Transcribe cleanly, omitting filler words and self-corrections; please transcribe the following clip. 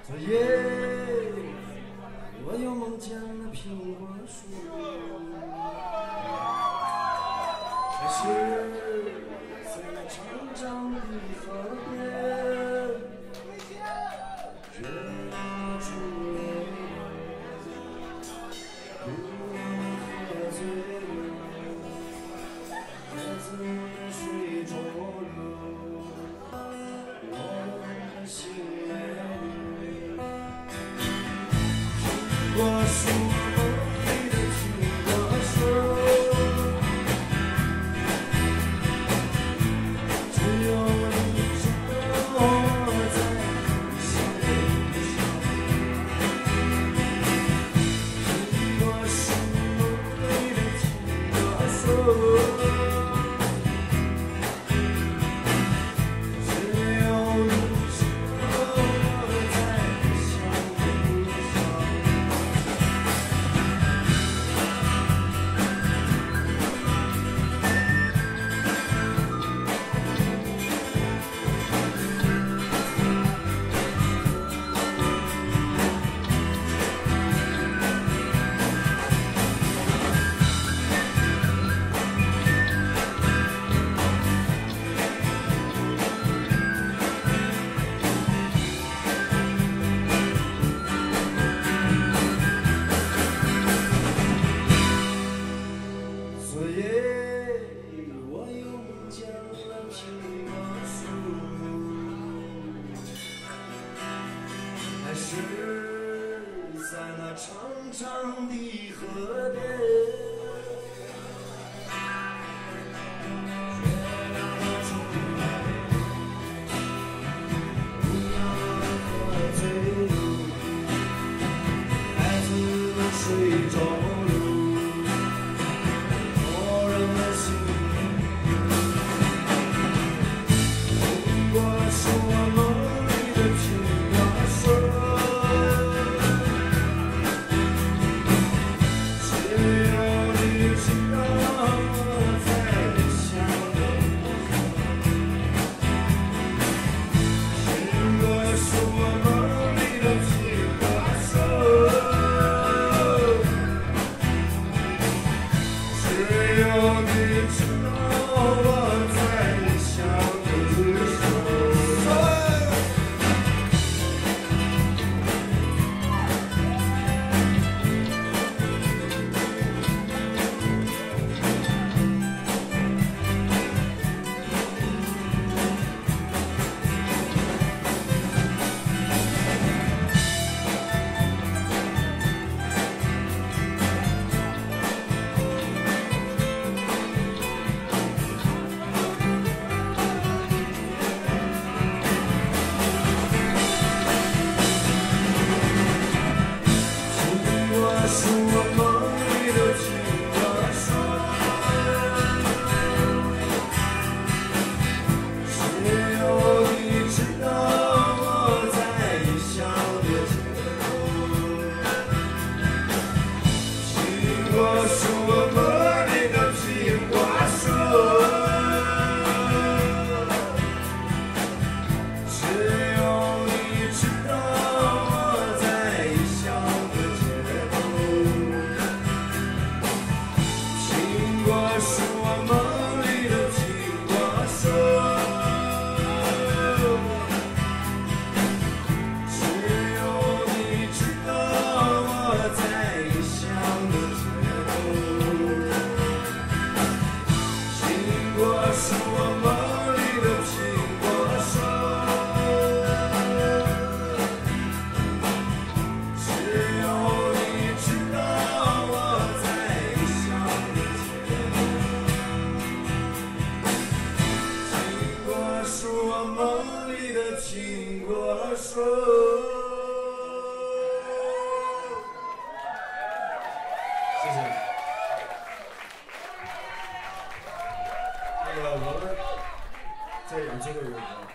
昨夜我又梦见了苹果树，还是在那长长的河边，月亮出泪了，姑娘喝醉了，孩子们水中流，我的心里。 我是我梦里的苹果树，只有你知道我在想你。我是梦里的苹果树，只有你知道我在想你。 昨夜我又梦见了苹果树，还是在那长长的河边，月亮出来，姑娘喝醉了，孩子们水中。 是我梦里的苹果树，只有你知道我在异乡的街头。苹果是我梦里的苹果树，只有你知道我在异乡的街头。 是我梦里的苹果树，只有你知道我在异乡的街头。苹果是我梦里的苹果树，只有你知道我在异乡的街头。 是我梦里的苹果树。谢谢。那个我们再有机会有。